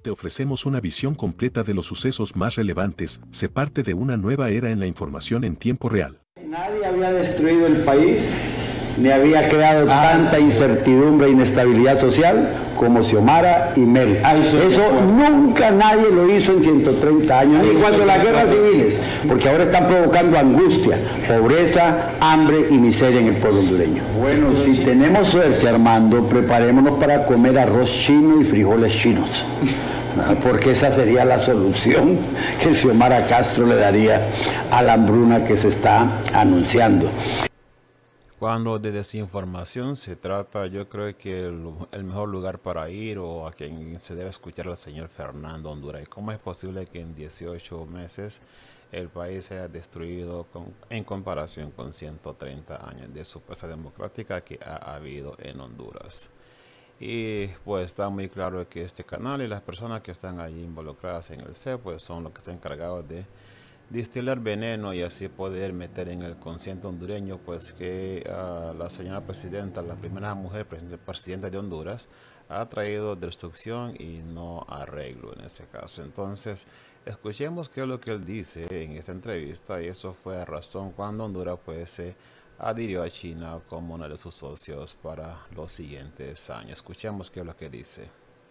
Te ofrecemos una visión completa de los sucesos más relevantes. Se parte de una nueva era en la información en tiempo real. Nadie había destruido el país, ni había creado tanta incertidumbre e inestabilidad social como Xiomara y Mel. Eso nunca nadie lo hizo en 130 años, ni cuando las guerras civiles, porque ahora están provocando angustia, pobreza, hambre y miseria en el pueblo hondureño. Bueno, si tenemos suerte, Armando, preparémonos para comer arroz chino y frijoles chinos. Porque esa sería la solución que Xiomara Castro le daría a la hambruna que se está anunciando. Cuando de desinformación se trata, yo creo que el mejor lugar para ir o a quien se debe escuchar al señor Fernando Honduras. ¿Cómo es posible que en 18 meses el país se haya destruido en comparación con 130 años de supuesta democrática que ha habido en Honduras? Y pues está muy claro que este canal y las personas que están allí involucradas en el CEP pues son los que están encargados de destilar veneno y así poder meter en el consciente hondureño pues que la señora presidenta, la primera mujer presidenta de Honduras, ha traído destrucción y no arreglo en ese caso. Entonces escuchemos qué es lo que él dice en esta entrevista, y eso fue a razón cuando Honduras pues se adhirió a China como uno de sus socios para los siguientes años. Escuchemos qué es lo que dice.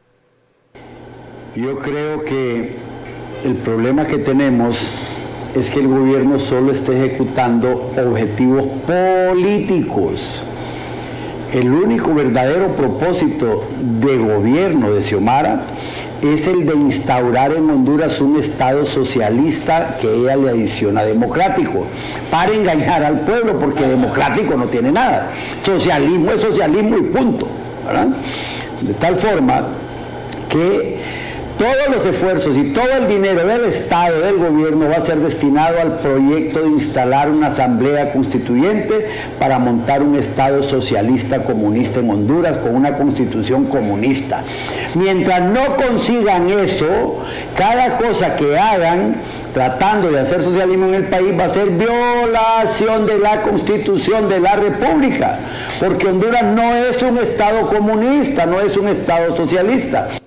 Yo creo que el problema que tenemos es que el gobierno solo está ejecutando objetivos políticos. El único verdadero propósito de gobierno de Xiomara es el de instaurar en Honduras un Estado socialista que ella le adiciona democrático, para engañar al pueblo, porque democrático no tiene nada. Socialismo es socialismo y punto, ¿verdad? De tal forma que todos los esfuerzos y todo el dinero del Estado, del gobierno, va a ser destinado al proyecto de instalar una asamblea constituyente para montar un Estado socialista comunista en Honduras con una constitución comunista. Mientras no consigan eso, cada cosa que hagan tratando de hacer socialismo en el país va a ser violación de la Constitución de la República, porque Honduras no es un Estado comunista, no es un Estado socialista.